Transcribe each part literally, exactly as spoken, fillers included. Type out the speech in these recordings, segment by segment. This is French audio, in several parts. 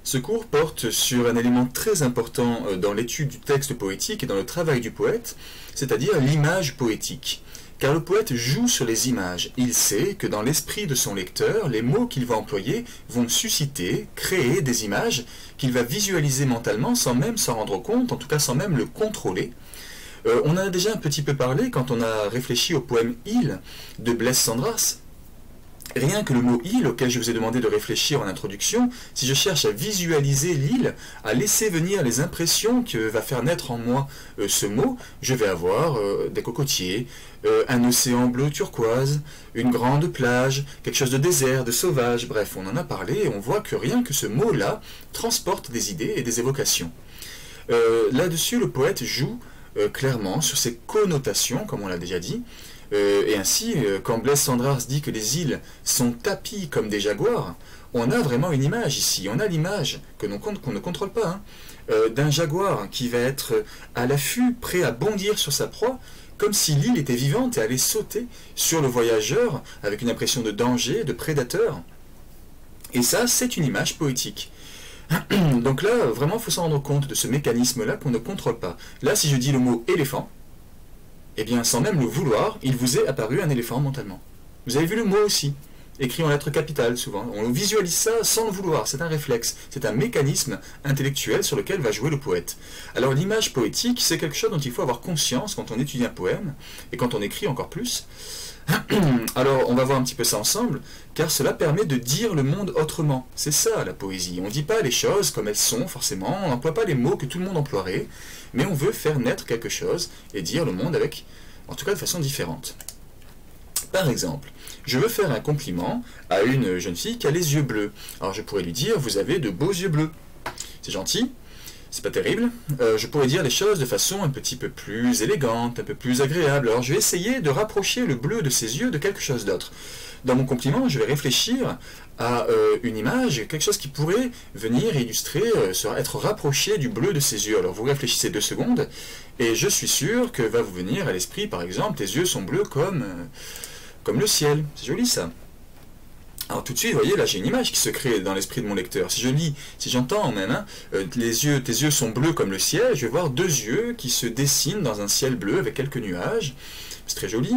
Ce cours porte sur un élément très important dans l'étude du texte poétique et dans le travail du poète, c'est-à-dire l'image poétique. Car le poète joue sur les images. Il sait que dans l'esprit de son lecteur, les mots qu'il va employer vont susciter, créer des images qu'il va visualiser mentalement sans même s'en rendre compte, en tout cas sans même le contrôler. Euh, on en a déjà un petit peu parlé quand on a réfléchi au poème « Il » de Blaise Cendrars. Rien que le mot « île » auquel je vous ai demandé de réfléchir en introduction, si je cherche à visualiser l'île, à laisser venir les impressions que va faire naître en moi euh, ce mot, je vais avoir euh, des cocotiers, euh, un océan bleu turquoise, une grande plage, quelque chose de désert, de sauvage, bref, on en a parlé et on voit que rien que ce mot-là transporte des idées et des évocations. Euh, Là-dessus, le poète joue euh, clairement sur ses connotations, comme on l'a déjà dit. Euh, et ainsi, euh, quand Blaise Cendrars dit que les îles sont tapies comme des jaguars, on a vraiment une image ici. On a l'image que l'on qu'on ne contrôle pas, hein, euh, d'un jaguar qui va être à l'affût, prêt à bondir sur sa proie, comme si l'île était vivante et allait sauter sur le voyageur avec une impression de danger, de prédateur. Et ça, c'est une image poétique. Donc là, vraiment, il faut s'en rendre compte de ce mécanisme-là qu'on ne contrôle pas. Là, si je dis le mot éléphant, eh bien, sans même le vouloir, il vous est apparu un éléphant mentalement. Vous avez vu le mot aussi, écrit en lettres capitales souvent. On visualise ça sans le vouloir, c'est un réflexe, c'est un mécanisme intellectuel sur lequel va jouer le poète. Alors l'image poétique, c'est quelque chose dont il faut avoir conscience quand on étudie un poème, et quand on écrit encore plus. Alors, on va voir un petit peu ça ensemble, car cela permet de dire le monde autrement. C'est ça, la poésie. On ne dit pas les choses comme elles sont, forcément, on n'emploie pas les mots que tout le monde emploierait, mais on veut faire naître quelque chose et dire le monde avec, en tout cas de façon différente. Par exemple, je veux faire un compliment à une jeune fille qui a les yeux bleus. Alors je pourrais lui dire, vous avez de beaux yeux bleus. C'est gentil, c'est pas terrible. Euh, je pourrais dire les choses de façon un petit peu plus élégante, un peu plus agréable. Alors je vais essayer de rapprocher le bleu de ses yeux de quelque chose d'autre. Dans mon compliment, je vais réfléchir à euh, une image, quelque chose qui pourrait venir illustrer, euh, être rapproché du bleu de ses yeux. Alors vous réfléchissez deux secondes, et je suis sûr que va vous venir à l'esprit, par exemple, tes yeux sont bleus comme, euh, comme le ciel. C'est joli ça. Alors tout de suite, vous voyez, là j'ai une image qui se crée dans l'esprit de mon lecteur. Si je lis, si j'entends même, hein, euh, les yeux, tes yeux sont bleus comme le ciel, je vais voir deux yeux qui se dessinent dans un ciel bleu avec quelques nuages. C'est très joli.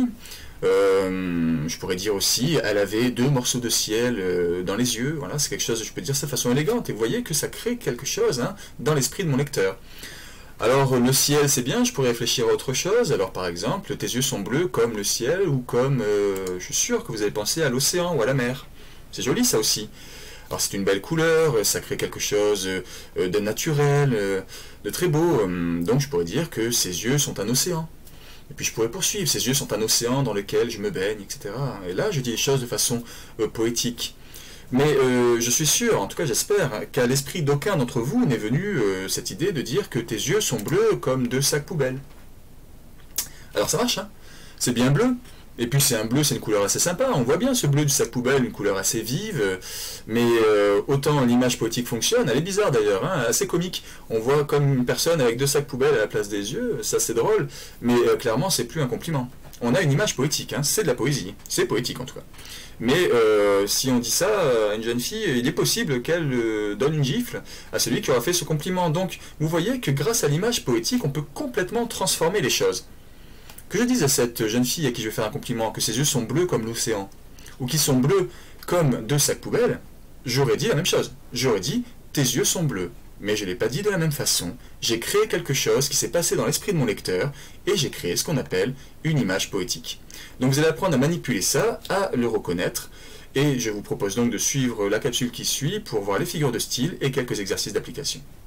Euh, je pourrais dire aussi, elle avait deux morceaux de ciel euh, dans les yeux. Voilà, c'est quelque chose, je peux dire ça de façon élégante. Et vous voyez que ça crée quelque chose hein, dans l'esprit de mon lecteur. Alors le ciel c'est bien, je pourrais réfléchir à autre chose. Alors par exemple, tes yeux sont bleus comme le ciel ou comme, euh, je suis sûr que vous allez penser à l'océan ou à la mer. C'est joli ça aussi. Alors c'est une belle couleur, ça crée quelque chose de naturel, de très beau. Donc je pourrais dire que ses yeux sont un océan. Et puis je pourrais poursuivre, ses yeux sont un océan dans lequel je me baigne, et cetera. Et là je dis les choses de façon euh, poétique. Mais euh, je suis sûr, en tout cas j'espère, qu'à l'esprit d'aucun d'entre vous n'est venue euh, cette idée de dire que tes yeux sont bleus comme deux sacs poubelles. Alors ça marche, hein? C'est bien bleu. Et puis c'est un bleu, c'est une couleur assez sympa, on voit bien ce bleu du sac poubelle, une couleur assez vive, mais euh, autant l'image poétique fonctionne, elle est bizarre d'ailleurs, hein, assez comique. On voit comme une personne avec deux sacs poubelles à la place des yeux, ça c'est drôle, mais euh, clairement c'est plus un compliment. On a une image poétique, hein, c'est de la poésie, c'est poétique en tout cas. Mais euh, si on dit ça à une jeune fille, il est possible qu'elle euh, donne une gifle à celui qui aura fait ce compliment. Donc vous voyez que grâce à l'image poétique, on peut complètement transformer les choses. Que je dise à cette jeune fille à qui je vais faire un compliment que ses yeux sont bleus comme l'océan, ou qu'ils sont bleus comme deux sacs poubelles, j'aurais dit la même chose. J'aurais dit, tes yeux sont bleus. Mais je ne l'ai pas dit de la même façon. J'ai créé quelque chose qui s'est passé dans l'esprit de mon lecteur, et j'ai créé ce qu'on appelle une image poétique. Donc vous allez apprendre à manipuler ça, à le reconnaître, et je vous propose donc de suivre la capsule qui suit pour voir les figures de style et quelques exercices d'application.